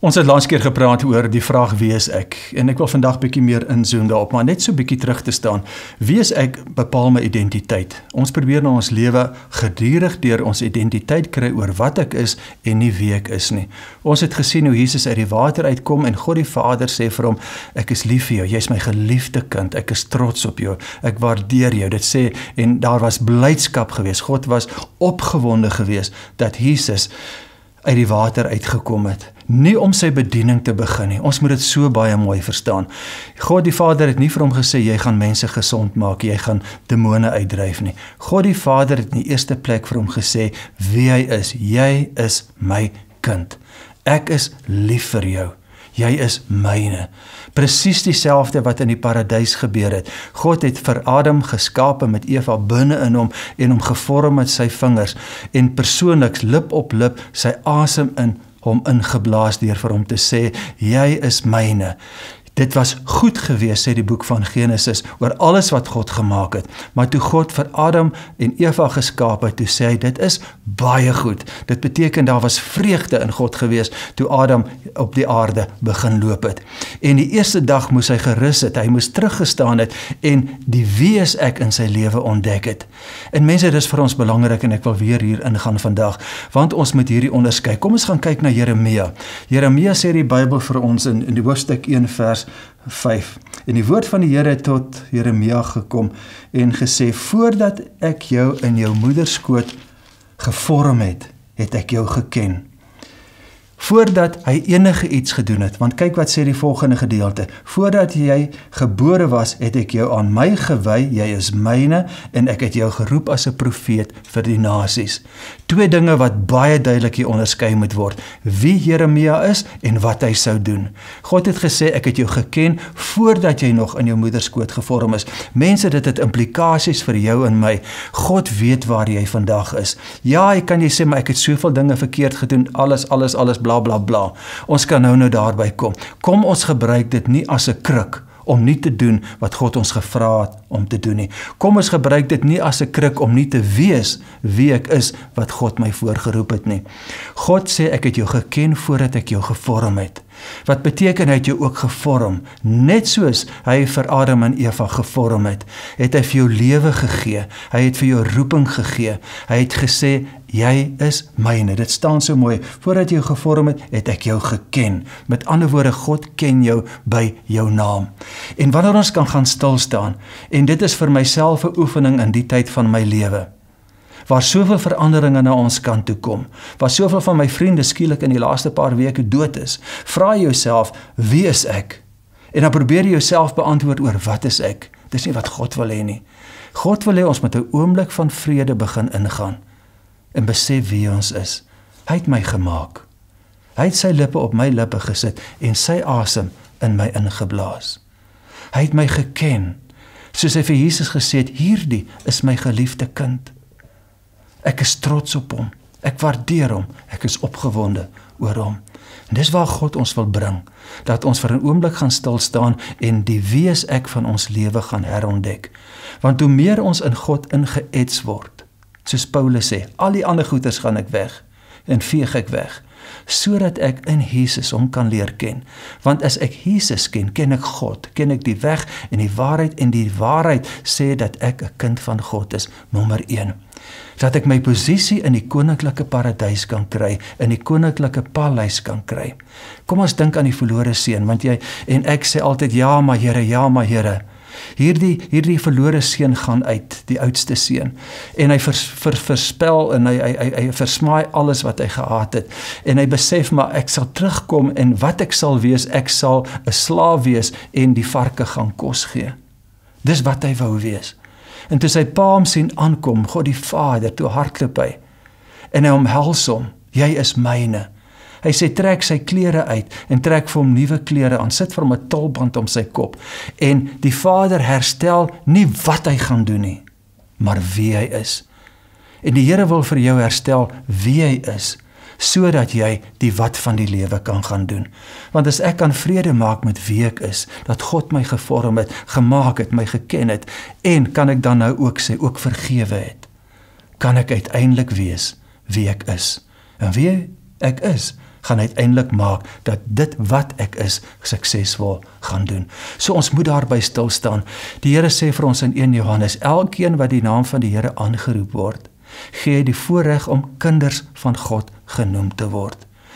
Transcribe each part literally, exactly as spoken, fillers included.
Ons het laas keer gepraat oor die vraag wie is ek, en ek wil vandag bietjie meer inzoom daarop, maar net so bietjie terug te staan. Wie is ek bepaal my identiteit. Ons probeer na ons lewe gedurig deur ons identiteit kry oor wat ek is en nie wie ek is nie. Ons het gesien hoe Jesus uit die water uitkom en God die Vader sê vir hom, ek is lief vir jou, jy is my geliefde kind, ek is trots op jou, ek waardeer jou. Dit sê, en daar was blydskap gewees, God was opgewonde gewees dat Jesus uit die water uitgekom het. Nie om sy bediening te begin nie. Ons moet dit so baie mooi verstaan. God die Vader het nie vir hom gesê, jy gaan mense gesond maak, jy gaan demone uitdryf nie. God die Vader het in die eerste plek vir hom gesê, wie hy is. Jy is my kind. Ek is lief vir jou. Jy is myne. Presies dieselfde wat in die paradys gebeur het. God het vir Adam geskape met Eva binne in hom en hom gevorm met sy vingers en persoonlik lip op lip sy asem in hom ingeblaas deur vir hom te sê, jy is myne. Dit was goed gewees, sê die boek van Genesis, oor alles wat God gemaak het. Maar toe God vir Adam en Eva geskaap het, toe sê hy, dit is baie goed. Dit beteken daar was vreugde in God gewees, toe Adam op die aarde begin loop het. En die eerste dag moes hy gerus het, hy moes teruggestaan het, en die wie is ek in sy lewe ontdek het. En mense, dit is vir ons belangrik, en ek wil weer hier ingaan vandag, want ons moet hierdie onderskei. Kom ons gaan kyk na Jeremia. Jeremia sê die Bybel vir ons in, in die hoofstuk een vers vyf. En die woord van die Here het tot Jeremia gekom en gesê, voordat ek jou in jou moederskoot gevorm het, het ek jou geken. Voordat hy enige iets gedoen het, want kyk wat sê die volgende gedeelte, voordat jy gebore was, het ek jou aan my gewy, jy is myne, en ek het jou geroep as 'n profeet vir die nasies. Twee dinge wat baie duidelik hier onderskei moet word, wie Jeremia is en wat hy sou doen. God het gesê, ek het jou geken, voordat jy nog in jou moederskoot gevorm is. Mense, dit het implikasies vir jou en my. God weet waar jy vandag is. Ja, jy kan jy sê, maar ek het soveel dinge verkeerd gedoen, alles, alles, alles, bla bla bla. Ons kan nou nou daarby kom. Kom ons gebruik dit nie as 'n kruk om nie te doen wat God ons gevra het om te doen nie. Kom ons gebruik dit nie as 'n kruk om nie te wees wie ek is wat God my voorgeroep het nie. God sê ek het jou geken voordat ek jou gevorm het. Wat beteken hy het jou ook gevorm? Net soos hy vir Adam en Eva gevorm het, het hy vir jou lewe gegee. Hy het vir jou roeping gegee. Hy het gesê, jy is myne. Dit staan so mooi. Voordat jy jou gevorm het, het ek jou geken. Met ander woorde, God ken jou by jou naam. En wanneer ons kan gaan stilstaan, en dit is vir myself 'n oefening in die tyd van my lewe, waar soveel veranderinge na ons kant toe kom, waar soveel van my vriende skielik in die laaste paar weke dood is, vra jouself, wie is ek? En dan probeer jy jouself beantwoord oor wat is ek? Dis nie wat God wil hê nie. God wil hê ons met 'n oomblik van vrede begin ingaan en besef wie ons is. Hy het my gemaak. Hy het sy lippe op my lippe gesit en sy asem in my ingeblaas. Hy het my geken, soos hy vir Jesus gesê het, hierdie is my geliefde kind. Ek is trots op hom, ek waardeer hom, ek is opgewonde oor hom. En dis waar God ons wil bring, dat ons vir 'n oomblik gaan stilstaan en die wie is ek van ons lewe gaan herontdek. Want hoe meer ons in God ingeets word, soos Paulus sê, al die ander goeders gaan ek weg en veeg ek weg, sodat ek in Jesus hom kan leer ken. Want as ek Jesus ken, ken ek God, ken ek die weg en die waarheid, en die waarheid sê dat ek 'n kind van God is, nommer een. Dat ek my posisie in die koninklike paradys kan kry, in die koninklike paleis kan kry. Kom ons dink aan die verlore seun, want jy en ek sê altyd, ja maar Here, ja maar Here. Hierdie, hierdie verlore seun gaan uit, die oudste seun, en hy vers, vers, verspel en hy, hy, hy, hy versmaai alles wat hy gehad het, en hy besef, maar ek sal terugkom, en wat ek sal wees, ek sal 'n slaaf wees, en die varke gaan kos gee. Dis wat hy wou wees. En toe sy pa hom sien aankom, God die Vader, toe hardloop hy, en hy omhels hom, jy is myne. Hy sê, trek sy klere uit, en trek vir hom nuwe klere aan, sit vir hom 'n tolband om sy kop, en die Vader herstel nie wat hy gaan doen nie, maar wie hy is. En die Here wil vir jou herstel wie hy is, sodat jy die wat van die lewe kan gaan doen. Want as ek kan vrede maak met wie ek is, dat God my gevorm het, gemaak het, my geken het, en kan ek dan nou ook sê, ook vergewe het, kan ek uiteindelik wees wie ek is. En wie ek is, gaan uiteindelik maak dat dit wat ek is, suksesvol gaan doen. So ons moet daarby stil staan. Die Here sê vir ons in eerste Johannes, elkeen wat die naam van die Here aangeroep word, gee hy die voorreg om kinders van God genoem te word.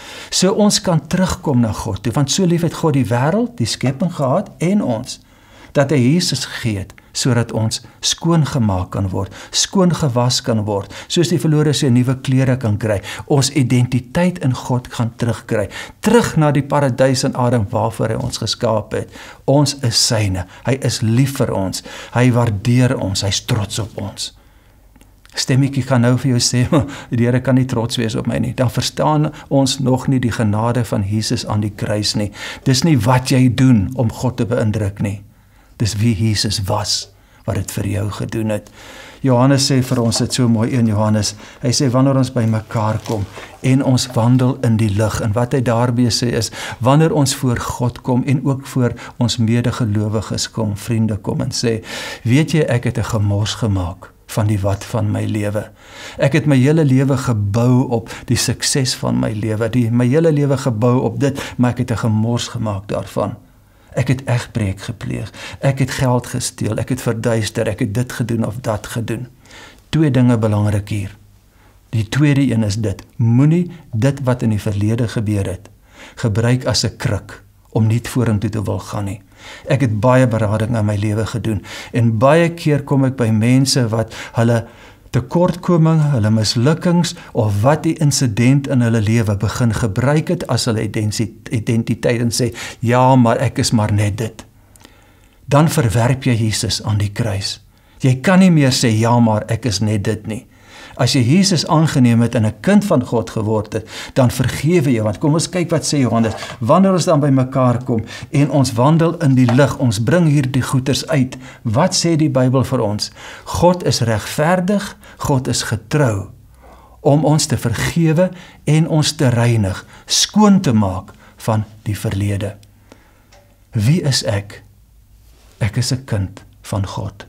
So ons kan terugkom na God toe, want so lief het God die wêreld, die skepping gehad en ons, dat hy Jesus gegee het, sodat ons skoon gemaak kan word, skoon gewas kan word, soos die verlore sy nuwe klere kan kry, ons identiteit in God gaan terugkry, terug na die paradys in Adam waarvoor hy ons geskaap het. Ons is syne, hy is lief vir ons, hy waardeer ons, hy is trots op ons. Stemmetjie kan nou vir jou sê, die Here kan nie trots wees op my nie, dan verstaan ons nog nie die genade van Jesus aan die kruis nie. Dis nie wat jy doen om God te beïndruk nie. Dis wie Jesus was, wat het vir jou gedoen het. Johannes sê vir ons dit so mooi in Johannes, hy sê wanneer ons by mekaar kom en ons wandel in die lig, en wat hy daarby sê is, wanneer ons voor God kom en ook voor ons medegelowiges kom, vriende kom en sê, weet jy ek het 'n gemors gemaak van die wat van my lewe. Ek het my hele lewe gebou op die sukses van my lewe, die my hele lewe gebou op dit, maar ek het 'n gemors gemaak daarvan. Ek het egbreek gepleeg, ek het geld gesteel, ek het verduister, ek het dit gedoen of dat gedoen. Twee dinge belangrik hier. Die tweede een is dit, moenie dit wat in die verlede gebeur het, gebruik as 'n kruk om nie vorentoe te wil gaan nie. Ek het baie berading in my lewe gedoen, en baie keer kom ek by mense wat hulle tekortkoming, hulle mislukkings, of wat die insident in hulle lewe begin gebruik het as hulle identiteit en sê, ja, maar ek is maar net dit. Dan verwerp jy Jesus aan die kruis. Jy kan nie meer sê, ja, maar ek is net dit nie. As jy Jesus aangeneem het en 'n kind van God geword het, dan vergewe jy, want kom ons kyk wat sê Johannes, wanneer ons dan by mekaar kom en ons wandel in die lig, ons bring hier die goeders uit, wat sê die Bybel vir ons? God is regverdig, God is getrou, om ons te vergewe en ons te reinig, skoon te maak van die verlede. Wie is ek? Ek is 'n kind van God.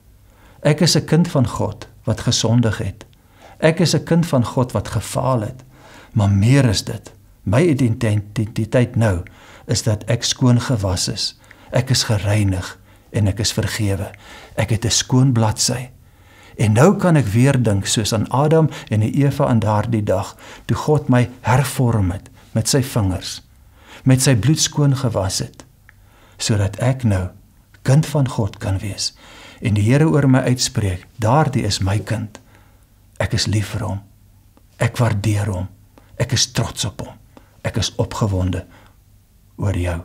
Ek is 'n kind van God wat gesondig het. Ek is 'n kind van God wat gefaal het, maar meer is dit. My identiteit nou is dat ek skoon gewas is, ek is gereinig en ek is vergewe. Ek het 'n skoon bladsy. En nou kan ek weer dink soos aan Adam en Eva aan daardie dag, toe God my hervorm het met sy vingers, met sy bloed skoon gewas het, sodat ek nou kind van God kan wees. En die Here oor my uitspreek, daardie is my kind. Ek is lief vir hom. Ek waardeer hom. Ek is trots op hom. Ek is opgewonde oor jou.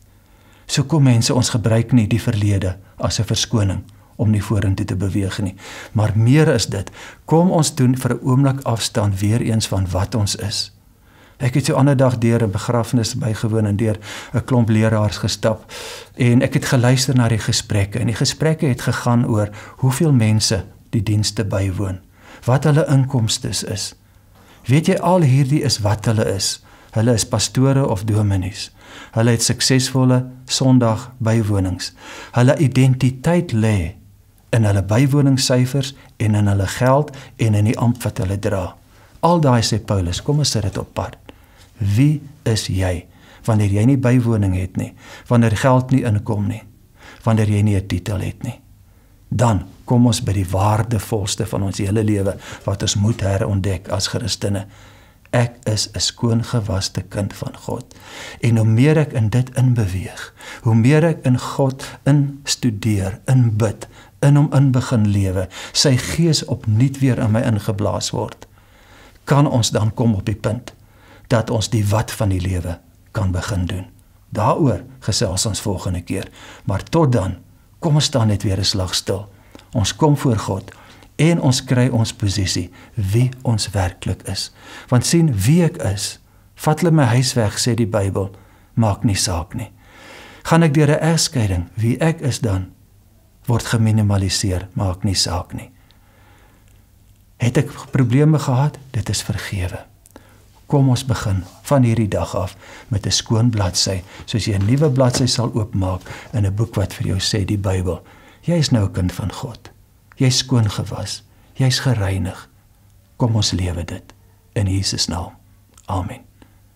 So kom mense, ons gebruik nie die verlede as 'n verskoning om nie vorentoe te beweeg nie. Maar meer is dit, kom ons doen vir 'n oomblik afstand weer eens van wat ons is. Ek het so ander dag deur 'n begrafnis bygewoon en deur 'n klomp leraars gestap en ek het geluister na die gesprekke en die gesprekke het gegaan oor hoeveel mense die dienste bywoon, wat hulle inkomstes is. Weet jy, al hierdie is wat hulle is. Hulle is pastore of dominees. Hulle het suksesvolle Sondag bywonings. Hulle identiteit lê in hulle bywoningssyfers en in hulle geld en in die ampt wat hulle dra. Al daai sê Paulus, kom ons sit dit op pad. Wie is jy wanneer jy nie bywoning het nie, wanneer geld nie inkom nie, wanneer jy nie 'n titel het nie? Dan kom ons by die waardevolste van ons hele lewe wat ons moet herontdek as Christene. Ek is 'n skoongewaste kind van God. En hoe meer ek in dit inbeweeg, hoe meer ek in God instudeer, inbid, in hom in begin lewe, sy gees opnuut weer in my ingeblaas word, kan ons dan kom op die punt dat ons die wat van die lewe kan begin doen. Daaroor gesels ons volgende keer. Maar tot dan, kom ons staan net weer 'n slag stil. Ons kom voor God en ons kry ons posisie, wie ons werklik is. Want sien, wie ek is, vat hulle my huis weg, sê die Bybel, maak nie saak nie. Gaan ek deur 'n egskeiding, wie ek is dan, word geminimaliseer, maak nie saak nie. Het ek probleme gehad? Dit is vergewe. Kom ons begin van hierdie dag af met 'n skoon bladsy, soos jy 'n nuwe bladsy sal oopmaak in 'n boek wat vir jou sê die Bybel. Jy is nou 'n kind van God. Jy is skoon gewas. Jy is gereinig. Kom ons lewe dit in Jesus naam. Amen.